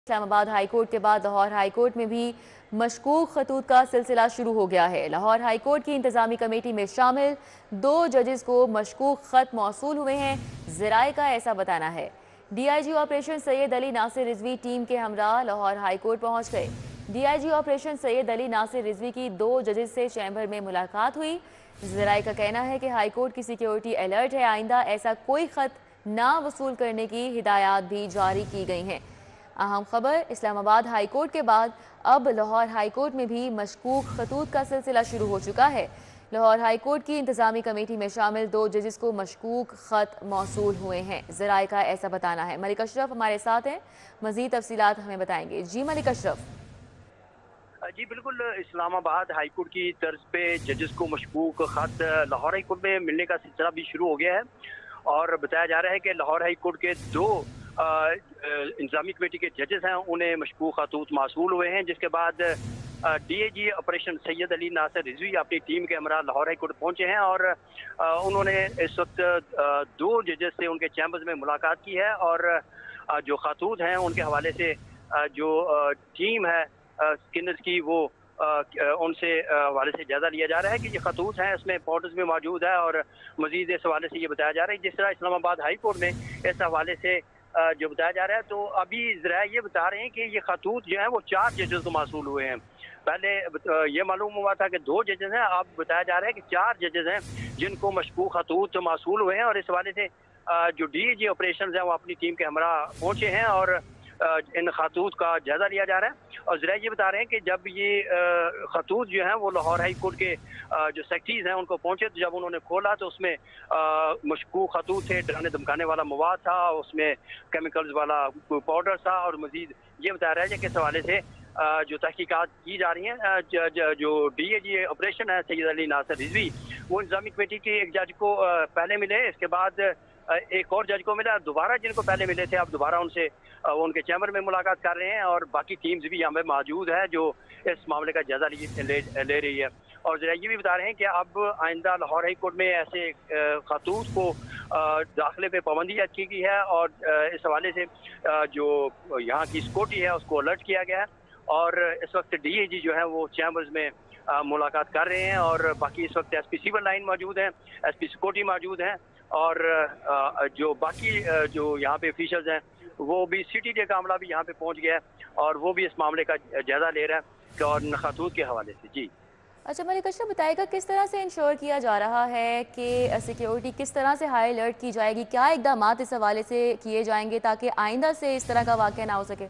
Islamabad high court के बाद Lahore High court में भी मशकूक खतूत का सिलसिला शुरू हो गया है। लाहौर हाई कोर्ट की इंतजामी कमेटी में शामिल 2 जजेस को मशकूक खत मौसूल हुए हैं, ज़राए का ऐसा बताना है। DIG operation Syed Ali Nasir Rizvi team के हमरा लाहौर हाई कोर्ट पहुंच गए। DIG ऑपरेशन सैयद अली नासिर रिजवी की 2 जजेस से चैम्बर में मुलाकात हुई। ज़राए का कहना है कि हाई कोर्ट की सिक्योरिटी अलर्ट है, आइंदा ऐसा कोई खत ना वसूल करने की हिदायत भी जारी की गई हैं। अहम खबर, इस्लामाबाद हाई कोर्ट के बाद अब लाहौर हाई कोर्ट में भी मशकूक खतूत का सिलसिला शुरू हो चुका है। लाहौर हाई कोर्ट की इंतजामी कमेटी में शामिल 2 जजेस को मशकूक खत मौसूल हुए हैं, ज़राए का ऐसा बताना है। मलिक अशरफ हमारे साथ हैं, मजीद तफसीलात हमें बताएंगे। जी मलिक अशरफ। जी बिल्कुल, इस्लामाबाद हाई कोर्ट की तर्ज पे जजेस को मशकूक खत लाहौर हाई कोर्ट में मिलने का सिलसिला भी शुरू हो गया है और बताया जा रहा है कि लाहौर हाई कोर्ट के 2 इंतजामी कमेटी के जजेस हैं, उन्हें मशकूक खतूत मौसूल हुए हैं, जिसके बाद DIG ऑपरेशन सैयद अली नासिर रिजवी अपनी टीम के हमरा लाहौर हाई कोर्ट पहुंचे हैं और उन्होंने इस वक्त 2 जजेस से उनके चैम्बर्स में मुलाकात की है और जो खतूत हैं उनके हवाले से जो टीम है स्किनर्स की वो उनसे हवाले से जायजा लिया जा रहा है कि ये खतूत हैं, इसमें पोर्टल्स में मौजूद है और मजीद इस हवाले से ये बताया जा रहा है जिस तरह इस्लामाबाद हाई कोर्ट में इस हवाले से जो बताया जा रहा है। तो अभी जरा ये बता रहे हैं कि ये खतूत जो है वो 4 जजेस को मौसूल हुए हैं। पहले ये मालूम हुआ था कि 2 जजेस हैं, अब बताया जा रहा है कि 4 जजेस हैं जिनको मशकूक खतूत मौसूल हुए हैं और इस हवाले से जो DIG ऑपरेशन है वो अपनी टीम के हमरा पहुंचे हैं और इन खतूत का जायजा लिया जा रहा है। और जरा ये बता रहे हैं कि जब ये खतूत जो हैं वो लाहौर हाई कोर्ट के जो सेक्रेटरीज हैं उनको पहुंचे तो जब उन्होंने खोला तो उसमें मशकूक खतूत थे, डराने धमकाने वाला मवाद था, उसमें केमिकल्स वाला पाउडर था और मजीद ये बताया रहा है कि इस हवाले से जो तहकीकात की जा रही हैं। जो DIG ऑपरेशन है सैयद अली नासिर रिजवी वो इंतजामी कमेटी के एक जज को पहले मिले, इसके बाद एक और जज को मिला, दोबारा जिनको पहले मिले थे अब दोबारा उनसे उनके चैम्बर में मुलाकात कर रहे हैं और बाकी टीम्स भी यहाँ पे मौजूद है जो इस मामले का जायजा ले रही है। और जरा ये भी बता रहे हैं कि अब आइंदा लाहौर हाई कोर्ट में ऐसे खतूत को दाखिले पे पाबंदी की गई है और इस हवाले से जो यहाँ की सिक्योरिटी है उसको अलर्ट किया गया है और इस वक्त DIG जो है वो चैम्बर्स में मुलाकात कर रहे हैं और बाकी इस वक्त SP सिविल लाइन मौजूद है, SP सिक्योरिटी मौजूद हैं और जो बाकी जो यहाँ पे ऑफिशियल्स हैं वो भी CTJ का मामला भी यहाँ पे पहुँच गया है और वो भी इस मामले का जायजा ले रहा है और खतूत के हवाले से। जी अच्छा मलिक अशरफ, बताएगा किस तरह से इंश्योर किया जा रहा है कि सिक्योरिटी किस तरह से हाई अलर्ट की जाएगी, क्या इकदाम इस हवाले से किए जाएंगे ताकि आइंदा से इस तरह का वाक़या ना हो सके?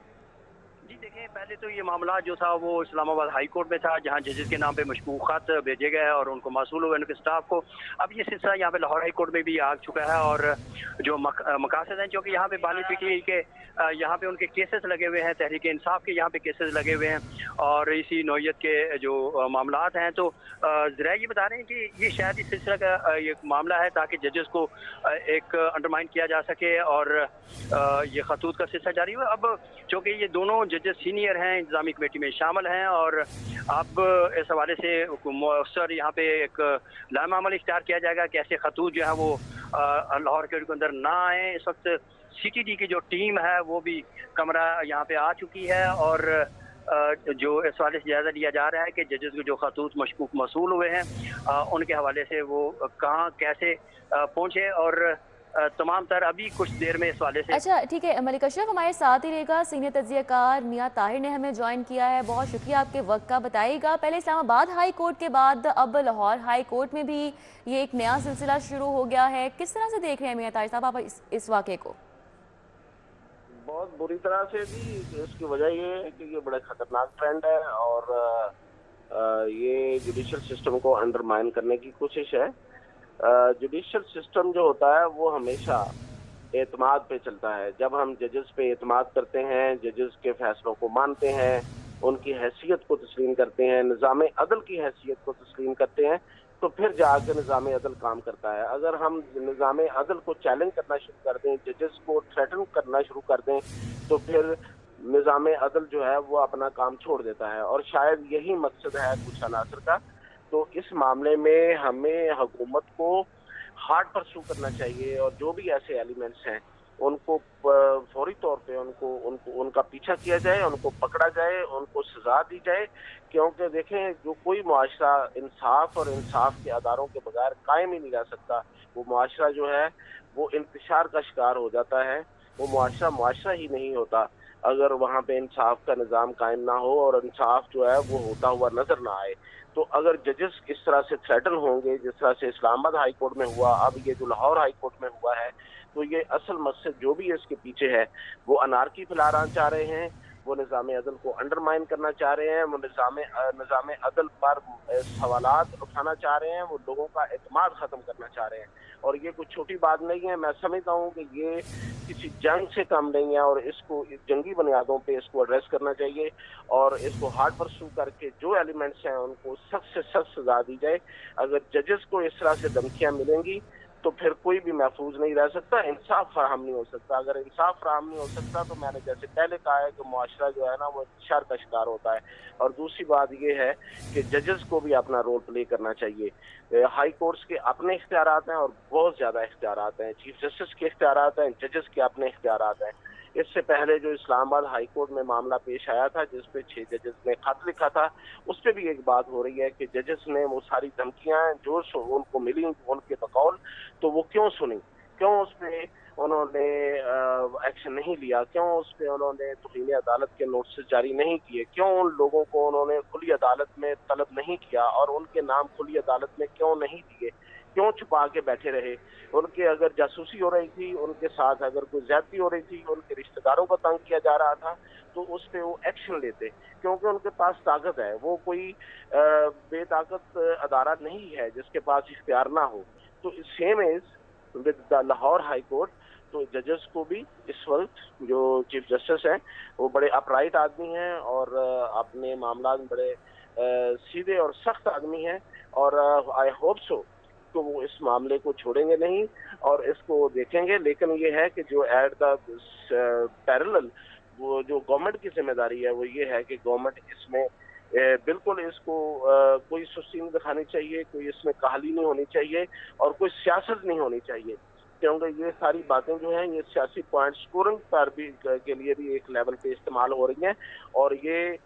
जी देखिए, पहले तो ये मामला जो था वो इस्लामाबाद हाई कोर्ट में था जहां जजेस के नाम पे मशकूक खत भेजे गए और उनको मौसूल हुए उनके स्टाफ को। अब ये सिलसिला यहाँ पे लाहौर हाई कोर्ट में भी आ चुका है और जो मकासद हैं क्योंकि यहाँ पे बानी PTI के यहाँ पे उनके केसेस लगे हुए हैं, तहरीक इंसाफ के यहाँ पे केसेस लगे हुए हैं और इसी नौयत के जो मामलात हैं। तो जरा ये बता रहे हैं कि ये शायद इस सिलसिला का ये मामला है ताकि जजेस को एक अंडरमाइन किया जा सके और ये खतूत का सिलसिला जारी हुआ। अब चूँकि ये दोनों जजेस सीनियर हैं, इंतजामी कमेटी में शामिल हैं और अब इस हवाले से मौसर यहाँ पे एक लामा अमल इख्तियार किया जाएगा कि ऐसे खतूत जो है वो लाहौर के अंदर ना आए। इस वक्त CTD की जो टीम है वो भी कमरा यहाँ पे आ चुकी है और जो इस हवाले से जायजा लिया जा रहा है कि जजेस को जो खतूत मशकूक मौसूल हुए हैं उनके हवाले से वो कहाँ कैसे पहुँचे और तमाम तर अभी कुछ देर में इस वाले से। अच्छा ठीक है मलिक अशरफ, हमारे साथ ही रहेगा सीनियर तज्ज़ियाकार मियां ताहिर ने हमें ज्वाइन किया है, बहुत शुक्रिया आपके वक्त का। बताइएगा पहले इस्लामाबाद हाई कोर्ट के बाद अब लाहौर हाई कोर्ट में भी ये एक नया सिलसिला शुरू हो गया है, किस तरह से देख रहे हैं मियां ताहिर साहब आप इस वाक़े को? बहुत बुरी तरह से भी, इसकी वजह ये है कि ये बड़ा खतरनाक ट्रेंड है और ये जुडिशल सिस्टम को अंडरमाइन करने की कोशिश है। जुडिशल सिस्टम जो होता है वो हमेशा एतमाद पे चलता है। जब हम जजेस पे एतमाद करते हैं, जजेस के फैसलों को मानते हैं, उनकी हैसियत को तस्लीम करते हैं, निज़ाम अदल की हैसियत को तस्लीम करते हैं, तो फिर जाकर निज़ाम अदल काम करता है। अगर हम निज़ाम अदल को चैलेंज करना शुरू कर दें, जजेस को थ्रेटन करना शुरू कर दें, तो फिर निज़ाम अदल जो है वो अपना काम छोड़ देता है और शायद यही मकसद है कुछ अनासर का। तो इस मामले में हमें हुकूमत को हार्ड परस्यू करना चाहिए और जो भी ऐसे एलिमेंट्स हैं ان کو فوری طور پہ ان کا پیچھا کیا جائے، ان کو پکڑا جائے، ان کو سزا دی جائے، کیونکہ دیکھیں جو کوئی معاشرہ انصاف اور انصاف کے اداروں کے بغیر قائم ہی نہیں رہ سکتا، وہ معاشرہ جو ہے وہ انتشار کا شکار ہو جاتا ہے، وہ معاشرہ ہی نہیں ہوتا اگر وہاں پہ انصاف کا نظام قائم نہ ہو اور انصاف جو ہے وہ ہوتا ہوا نظر نہ آئے۔ تو اگر ججز اس طرح سے تھریٹن ہوں گے جس طرح سے اسلام آباد ہائی کورٹ میں ہوا، اب یہ جو لاہور ہائی کورٹ میں ہوا ہے، تو یہ اصل مقصد جو بھی اس کے پیچھے ہے وہ انارکی پھیلانا چاہ رہے ہیں، وہ نظام عدل کو انڈرمائن کرنا چاہ رہے ہیں، وہ نظام عدل پر سوالات اٹھانا چاہ رہے ہیں، وہ لوگوں کا اعتماد ختم کرنا چاہ رہے ہیں۔ اور یہ کوئی چھوٹی بات نہیں ہے، میں سمجھتا ہوں کہ یہ کسی جنگ سے کم نہیں ہے، اور اس کو جنگی بنیادوں پہ اس کو ایڈریس کرنا چاہیے، اور اس کو ہارڈ پرسو کر کے جو ایلیمنٹس ہیں ان کو سخت سے سخت سزا دی جائے۔ اگر ججز کو اس طرح سے دھمکیاں ملیں گی تو پھر کوئی بھی محفوظ نہیں رہ سکتا، انصاف فراہم نہیں ہو سکتا۔ اگر انصاف فراہم نہیں ہو سکتا تو میں نے جیسے پہلے کہا ہے کہ معاشرہ جو ہے نا وہ انتشار کا شکار ہوتا ہے۔ اور دوسری بات یہ ہے کہ ججز کو بھی اپنا رول پلے کرنا چاہیے۔ ہائی کورٹس کے اپنے اختیارات ہیں اور بہت زیادہ اختیارات ہیں، چیف جسٹس کے اختیارات ہیں، ججز کے اپنے اختیارات ہیں۔ اس سے پہلے جو اسلام آباد ہائی کورٹ میں معاملہ پیش آیا تھا جس پہ 6 ججز نے خط لکھا تھا، اس پہ بھی ایک بات ہو رہی ہے کہ ججز نے وہ ساری دھمکیاں جو ان کو ملی ان کے بقول، تو وہ کیوں سنی، کیوں اس پہ انہوں نے ایکشن نہیں لیا، کیوں اس پہ انہوں نے توہین عدالت کے نوٹس جاری نہیں کیے، کیوں ان لوگوں کو انہوں نے کھلی عدالت میں طلب نہیں کیا اور ان کے نام کھلی عدالت میں کیوں نہیں دیے، کیوں چھپا کے بیٹھے رہے۔ ان کے اگر جاسوسی ہو رہی تھی، ان کے ساتھ اگر کوئی زیادتی ہو رہی تھی، ان کے رشتہ داروں کو تنگ کیا جا رہا تھا تو اس پہ وہ ایکشن لیتے، کیونکہ ان کے پاس طاقت ہے، وہ کوئی بے طاقت ادارہ نہیں ہے جس کے پاس اختیار نہ ہو۔ تو same as with the Lahore High Court, تو ججز کو بھی اس وقت جو چیف جسٹس ہیں وہ بڑے اپرائٹ آدمی ہیں اور اپنے معاملات میں بڑے سیدھے اور سخت آدمی ہیں، اور آئی ہوپ سو تو وہ اس معاملے کو چھوڑیں گے نہیں اور اس کو دیکھیں گے۔ لیکن یہ ہے کہ جو ایٹ دا پیرلل وہ جو گورنمنٹ کی ذمہ داری ہے وہ یہ ہے کہ گورنمنٹ اس میں بالکل اس کو کوئی سستی نہیں دکھانی چاہیے، کوئی اس میں کاہلی نہیں ہونی چاہیے اور کوئی سیاست نہیں ہونی چاہیے، کیونکہ یہ ساری باتیں جو ہیں یہ سیاسی پوائنٹ سکورنگ پر بھی کے لیے بھی ایک لیول پہ استعمال ہو رہی ہیں، اور یہ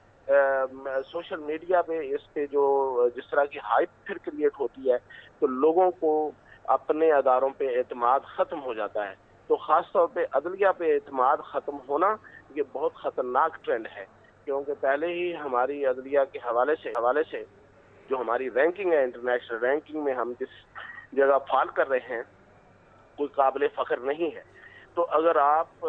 سوشل میڈیا پہ اس پہ جو جس طرح کی ہائپ پھر کریٹ ہوتی ہے تو لوگوں کو اپنے اداروں پہ اعتماد ختم ہو جاتا ہے۔ تو خاص طور پہ عدلیہ پہ اعتماد ختم ہونا یہ بہت خطرناک ٹرینڈ ہے، کیونکہ پہلے ہی ہماری عدلیہ کے حوالے سے جو ہماری رینکنگ ہے، انٹرنیشنل رینکنگ میں ہم جس جگہ فال کر رہے ہیں کوئی قابل فخر نہیں ہے۔ تو اگر آپ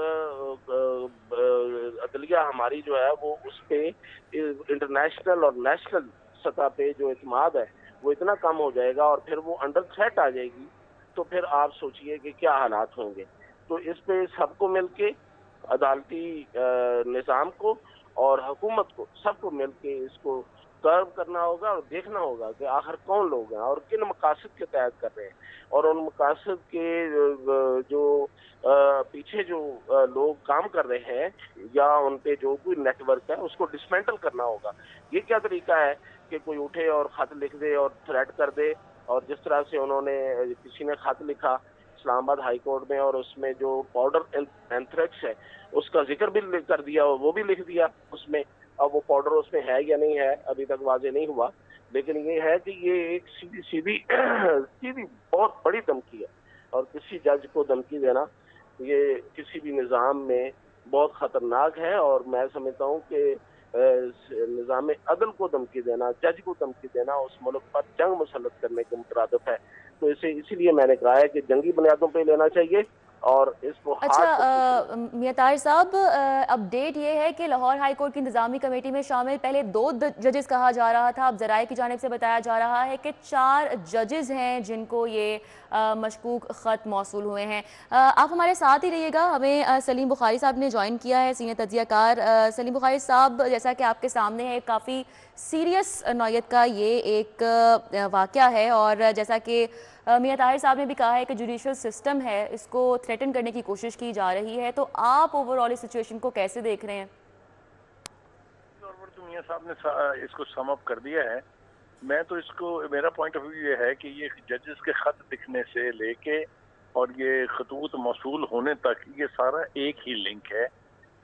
عدلیہ ہماری جو ہے وہ اس پہ انٹرنیشنل اور نیشنل سطح پہ جو اعتماد ہے وہ اتنا کم ہو جائے گا اور پھر وہ انڈر تھریٹ آ جائے گی، تو پھر آپ سوچئے کہ کیا حالات ہوں گے۔ تو اس پہ سب کو مل کے عدالتی نظام کو اور حکومت کو سب کو مل کے اس کو کرو کرنا ہوگا اور دیکھنا ہوگا کہ آخر کون لوگ ہیں اور کن مقاصد کے تحت کر رہے ہیں، اور ان مقاصد کے جو پیچھے جو لوگ کام کر رہے ہیں یا ان پہ جو کوئی نیٹ ورک ہے اس کو ڈسمینٹل کرنا ہوگا۔ یہ کیا طریقہ ہے کہ کوئی اٹھے اور خط لکھ دے اور تھریٹ کر دے، اور جس طرح سے انہوں نے کسی نے خط لکھا اسلام آباد ہائی کورٹ میں اور اس میں جو پاؤڈر اینتھریکس ہے اس کا ذکر بھی کر دیا، وہ بھی لکھ دیا اس میں۔ اب وہ پاؤڈر اس میں ہے یا نہیں ہے ابھی تک واضح نہیں ہوا، لیکن یہ ہے کہ یہ ایک سیدھی بہت بڑی دھمکی ہے، اور کسی جج کو دھمکی دینا یہ کسی بھی نظام میں بہت خطرناک ہے، اور میں سمجھتا ہوں کہ نظام عدل کو دھمکی دینا، جج کو دھمکی دینا اس ملک پر جنگ مسلط کرنے کے مترادف ہے۔ تو اسی لیے میں نے کہا ہے کہ جنگی بنیادوں پہ لینا چاہیے اور اس کو ہارڈ پرسو کرنا چاہیے۔ میاں طاہر صاحب، اپڈیٹ یہ ہے کہ لاہور ہائی کورٹ کی انتظامی کمیٹی میں شامل پہلے 2 ججز کہا جا رہا تھا، اب ذرائع کی جانب سے بتایا جا رہا ہے کہ 4 ججز ہیں جن کو یہ مشکوک خط موصول ہوئے ہیں۔ آپ ہمارے ساتھ ہی رہیے گا، ہمیں سلیم بخاری صاحب نے جوائن کیا ہے، سینئر تجزیہ کار۔ سلیم بخاری صاحب، جیسا کہ آپ کے سامنے ہے کافی سیریس نوعیت کا یہ ایک واقعہ ہے، اور جیسا کہ میاں طاہر صاحب نے بھی کہا ہے کہ جوڈیشل سسٹم ہے اس کو تھریٹن کرنے کی کوشش کی جا رہی ہے، تو آپ اوورآل اس سچویشن کو کیسے دیکھ رہے ہیں؟ تو میاں صاحب نے اس کو سم اپ کر دیا ہے۔ میں تو اس کو، میرا پوائنٹ آف ویو یہ ہے کہ یہ ججز کے خط لکھنے سے لے کے اور یہ خطوط موصول ہونے تک یہ سارا ایک ہی لنک ہے.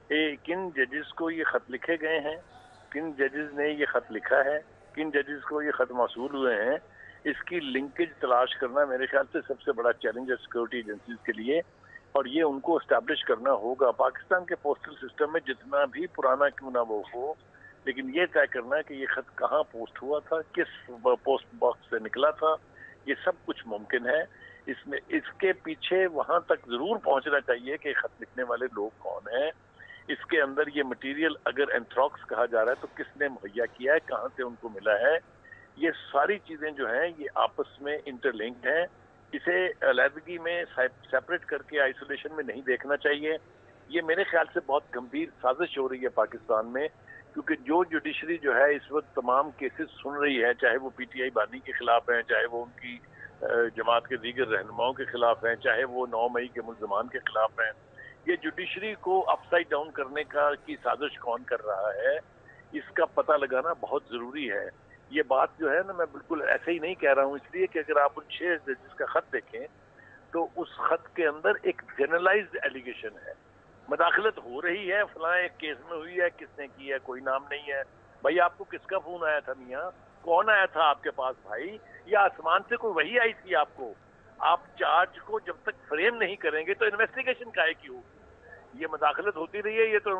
کن ججز کو یہ خط لکھے گئے ہیں, کن ججز نے یہ خط لکھا ہے, کن ججز کو یہ خط موصول ہوئے ہیں, اس کی لنکیج تلاش کرنا میرے خیال سے سب سے بڑا چیلنج ہے سیکورٹی ایجنسیز کے لیے, اور یہ ان کو اسٹیبلش کرنا ہوگا. پاکستان کے پوسٹل سسٹم میں جتنا بھی پرانا کیوں نہ وہ ہو, لیکن یہ طے کرنا کہ یہ خط کہاں پوسٹ ہوا تھا, کس پوسٹ باکس سے نکلا تھا, یہ سب کچھ ممکن ہے. اس کے پیچھے وہاں تک ضرور پہنچنا چاہیے کہ خط لکھنے والے لوگ کون ہیں, اس کے اندر یہ مٹیریل اگر اینتھراکس کہا جا رہا ہے تو کس نے مہیا کیا ہے, کہاں سے ان کو ملا ہے. یہ ساری چیزیں جو ہیں یہ آپس میں انٹر لنکڈ ہیں. اسے علیحدگی میں سیپریٹ کر کے آئسولیشن میں نہیں دیکھنا چاہیے. یہ میرے خیال سے بہت گمبھیر سازش ہو رہی ہے پاکستان میں, کیونکہ جو جوڈیشری جو ہے اس وقت تمام کیسز سن رہی ہے, چاہے وہ پی ٹی آئی بانی کے خلاف ہیں, چاہے وہ ان کی جماعت کے دیگر رہنماؤں کے خلاف ہیں, چاہے وہ 9 مئی کے ملزمان کے خلاف ہیں, یہ جوڈیشری کو اپ سائڈ ڈاؤن کرنے کی سازش کون کر رہا ہے, اس کا پتہ لگانا بہت ضروری ہے. یہ بات جو ہے نا, میں بالکل ایسے ہی نہیں کہہ رہا ہوں, اس لیے کہ اگر آپ ان 6 ججز کا خط دیکھیں تو اس خط کے اندر ایک جنرلائزڈ ایلیگیشن ہے, مداخلت ہو رہی ہے, فلاں ایک کیس میں ہوئی ہے, کس نے کی ہے کوئی نام نہیں ہے. بھائی آپ کو کس کا فون آیا تھا میاں, کون آیا تھا آپ کے پاس بھائی, یا آسمان سے کوئی وحی آئی تھی آپ کو؟ آپ چارج کو جب تک فریم نہیں کریں گے تو انویسٹیگیشن کاہے کی ہوگی؟ یہ مداخلت ہوتی رہی ہے, یہ تو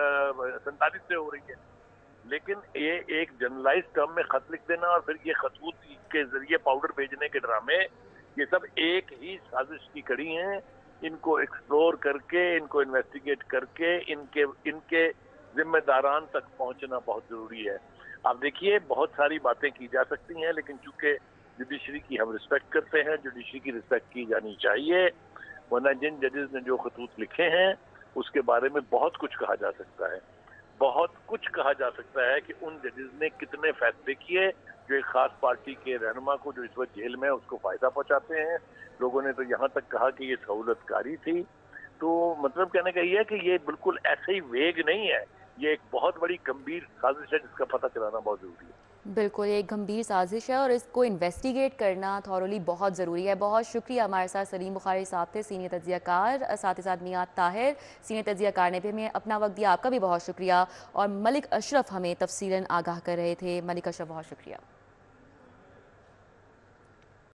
1947 سے ہو رہی ہے. لیکن یہ ایک جنرلائز ٹرم میں خط لکھ دینا اور پھر یہ خطوط کے ذریعے پاؤڈر بھیجنے کے ڈرامے, یہ سب ایک ہی سازش کی کڑی ہیں. ان کو ایکسپلور کر کے, ان کو انویسٹیگیٹ کر کے, ان کے ذمہ داران تک پہنچنا بہت ضروری ہے. آپ دیکھیے بہت ساری باتیں کی جا سکتی ہیں, لیکن چونکہ جوڈیشری کی ہم رسپیکٹ کرتے ہیں, جوڈیشری کی رسپیکٹ کی جانی چاہیے, ورنہ جن ججز نے جو خطوط لکھے ہیں اس کے بارے میں بہت کچھ کہا جا سکتا ہے. بہت کچھ کہا جا سکتا ہے کہ ان ججز نے کتنے فیصلے کیے جو ایک خاص پارٹی کے رہنما کو جو اس وقت جیل میں اس کو فائدہ پہنچاتے ہیں. لوگوں نے تو یہاں تک کہا کہ یہ سہولت کاری تھی. تو مطلب کہنے کا یہ ہے کہ یہ بالکل ایسے ہی ویگ نہیں ہے, یہ ایک بہت بڑی گمبھیر سازش ہے جس کا پتہ چلانا بہت ضروری ہے. بالکل ایک گمبھیر سازش ہے اور اس کو انویسٹیگیٹ کرنا تھورولی بہت ضروری ہے. بہت شکریہ. ہمارے ساتھ سلیم بخاری صاحب تھے, سینئر تجزیہ کار, ساتھ ہی ساتھ میاں طاہر سینئر تجزیہ کار نے بھی ہمیں اپنا وقت دیا, آپ کا بھی بہت شکریہ. اور ملک اشرف ہمیں تفصیلاً آگاہ کر رہے تھے. ملک اشرف بہت شکریہ.